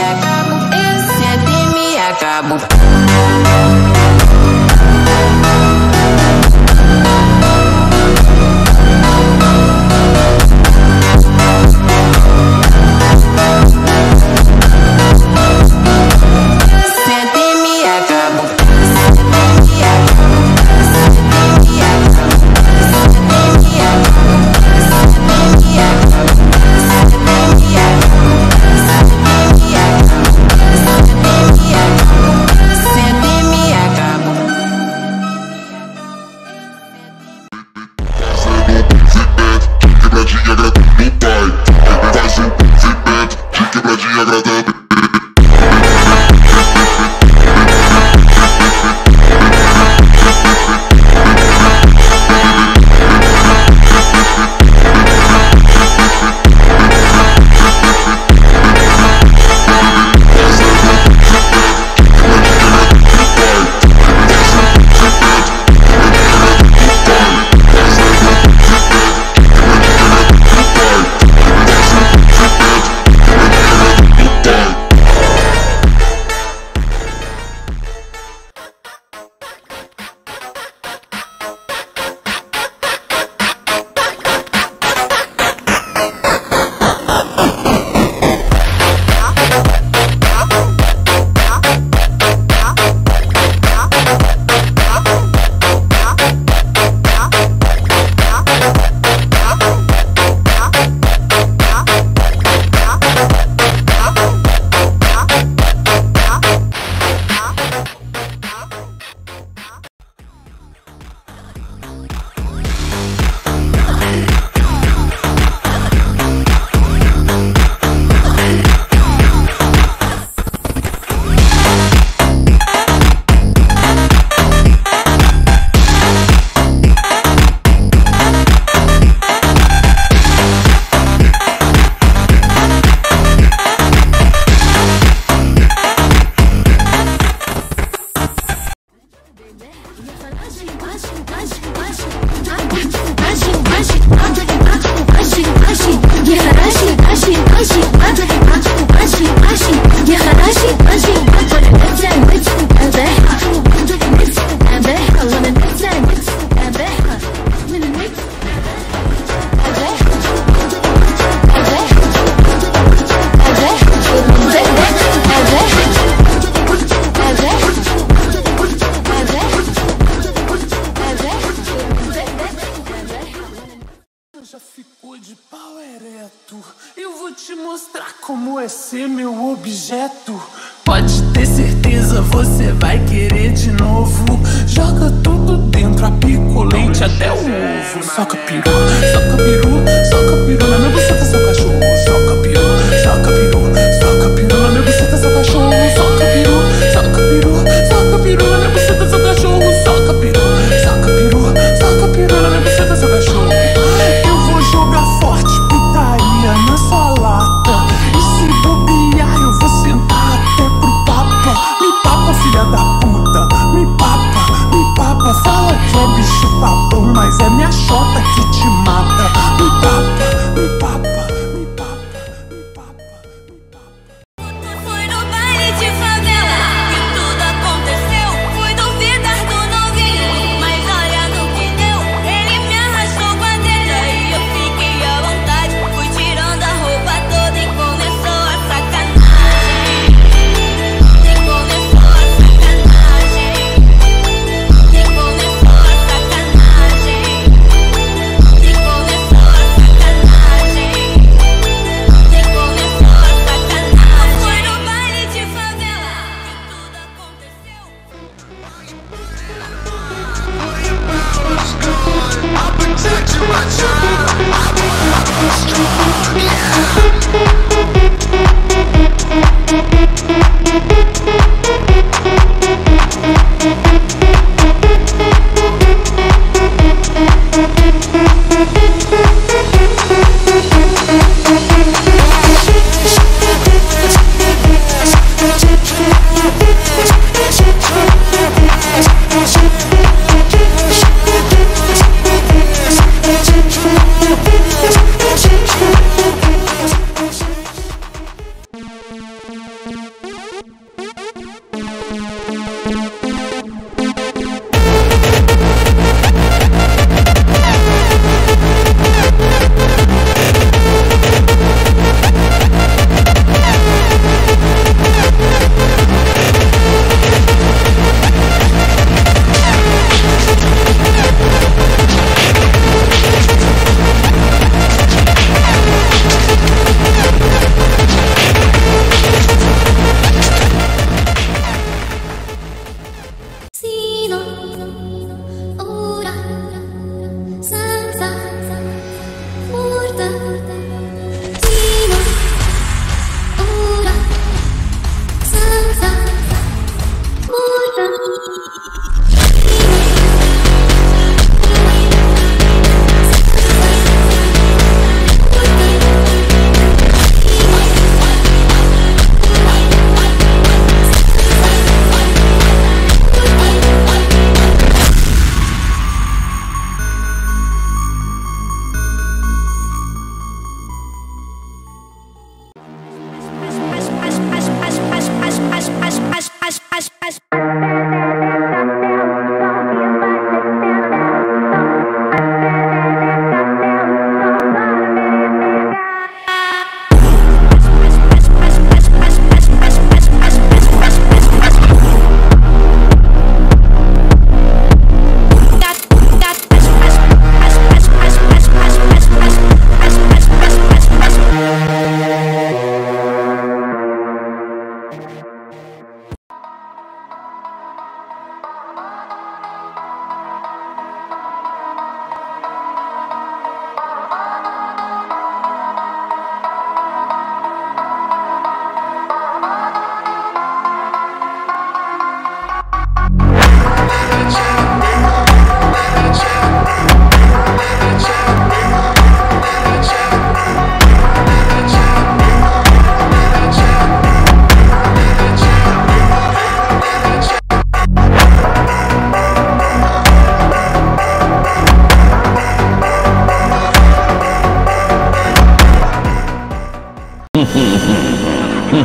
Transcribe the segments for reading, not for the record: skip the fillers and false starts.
acabo, eu sempre me acabo. Já ficou de pau ereto? Eu vou te mostrar como é ser meu objeto. Pode ter certeza, você vai querer de novo. Joga tudo dentro, apica o leite até o ovo. Soca peru, soca peru, soca peru na minha buceta, seu cachorro. Soca peru, soca peru, soca peru na minha buceta, seu cachorro. Soca peru, soca peru, soca peru na minha buceta, seu cachorro. Soca peru, soca peru, soca peru na minha buceta, seu cachorro. Jogar forte, putaria na sua lata. E se bobear eu vou sentar até pro papa. Me papa, filha da puta, me papa. Fala que é bicho papão, mas é minha xota que te mata. Me papa, me papa, me papa, me papa, me papa. Foi no baile de favela que tudo aconteceu. Fui duvidar do novinho, mas olha no que deu. Ele me arrastou com a dele, aí eu fiquei à vontade. Fui tirando a roupa toda e começou a sacanagem. E começou a sacanagem. E começou a sacanagem. E começou a sacanagem. E começou a sacanagem. Foi no baile de favela que tudo aconteceu. I'll protect you, my child. I wanna be strong,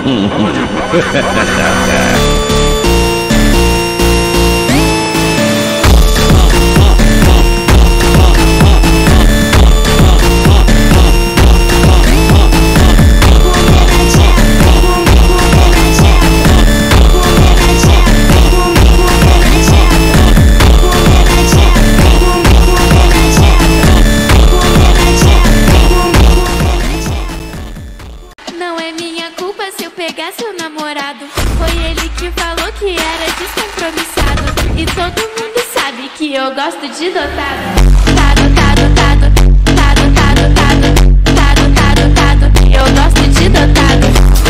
Não é minha culpa se eu pegar seu namorado. Foi ele que falou que era descompromissado. E todo mundo sabe que eu gosto de dotado. Eu gosto de dotado.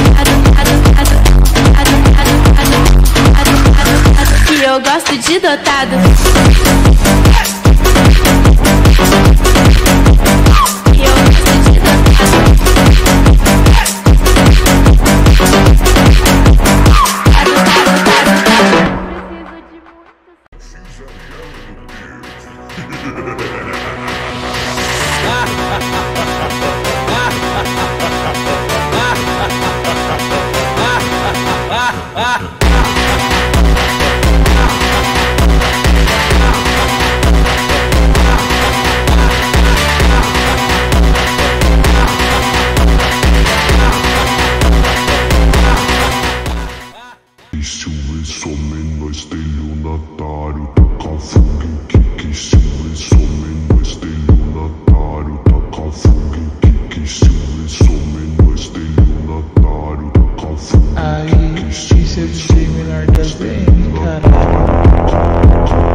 Que eu gosto de dotado. Som estelionatário, taca fogo em Kiki. Silver som estelionatário, taca fogo em Kiki. Silver som estelionatário, taca fogo em Kiki. Aí, isso é DJ menor das DM, caralho.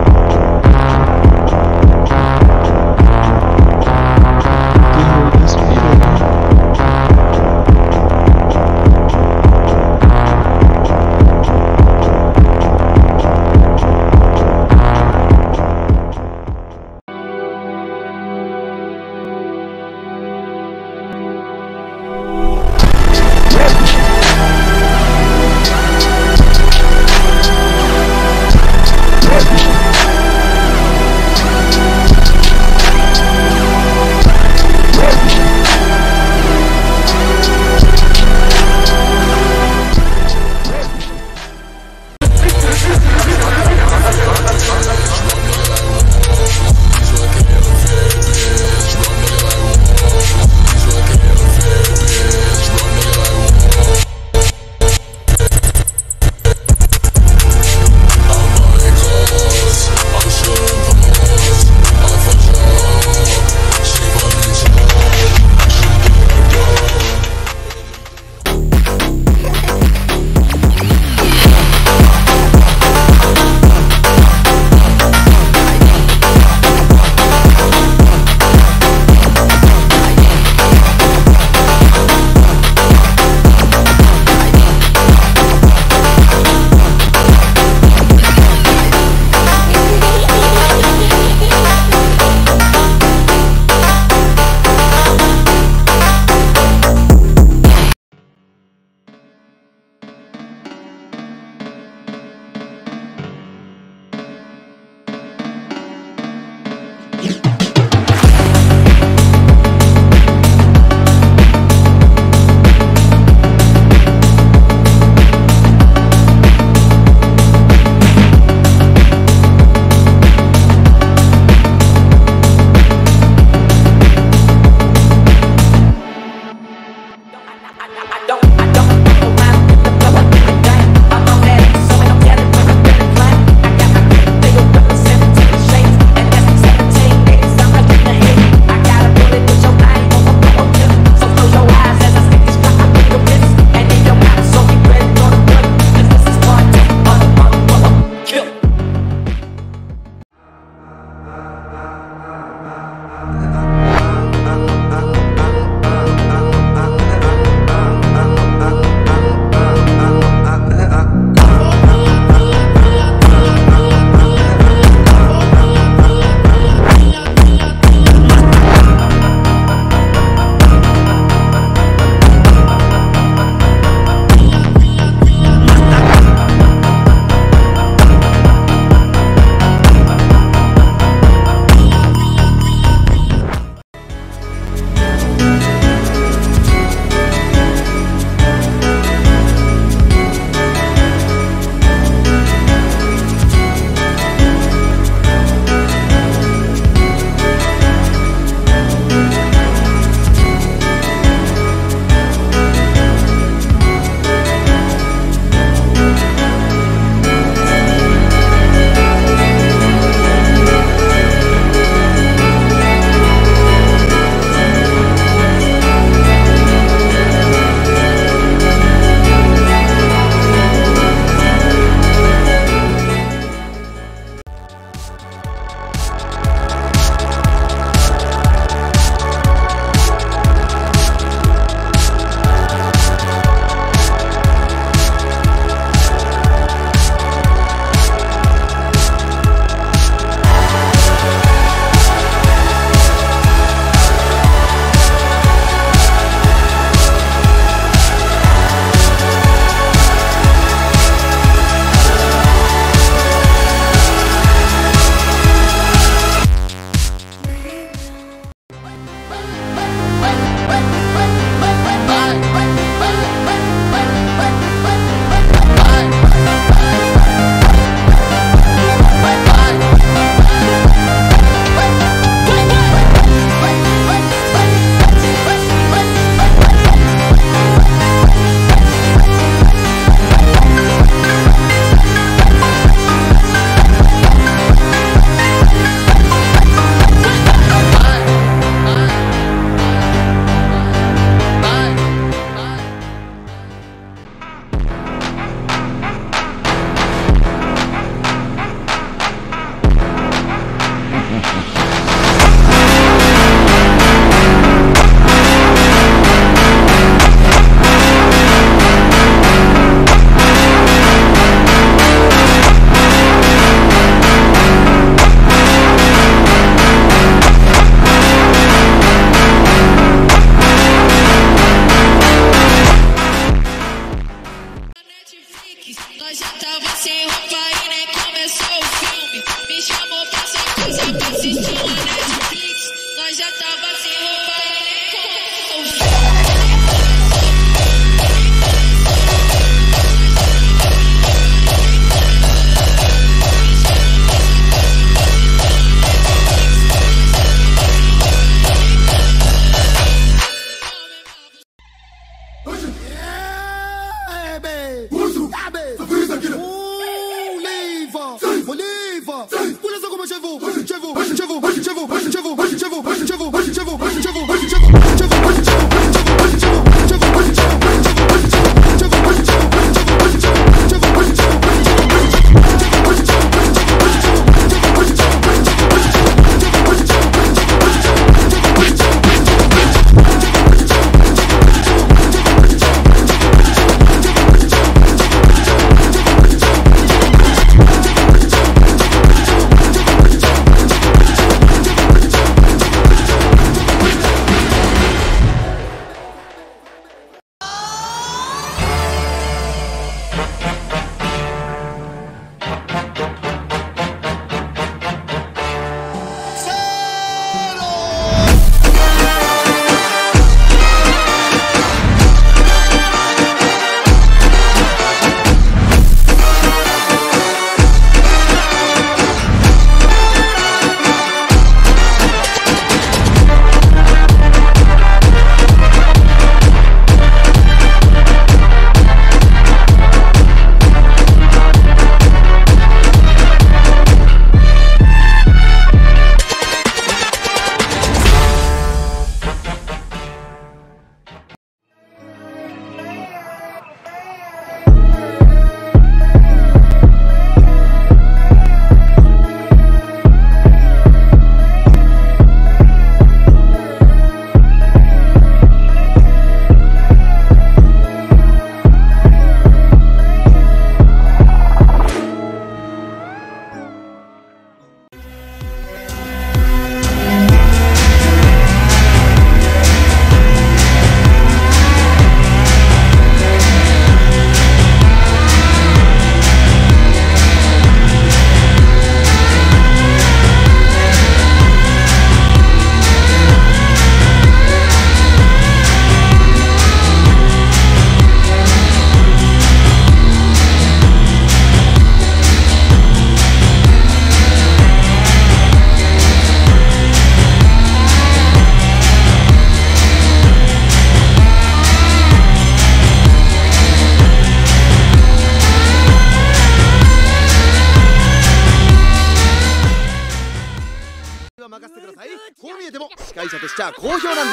任せてください。こう見えても司会者としちゃ好評なんです。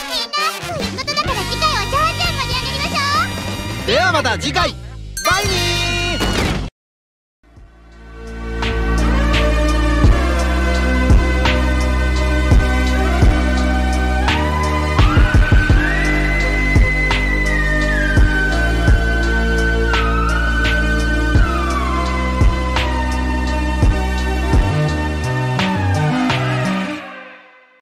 ということだから次回はじゃんじゃん盛り上がりましょう。 ではまた次回、バイニー。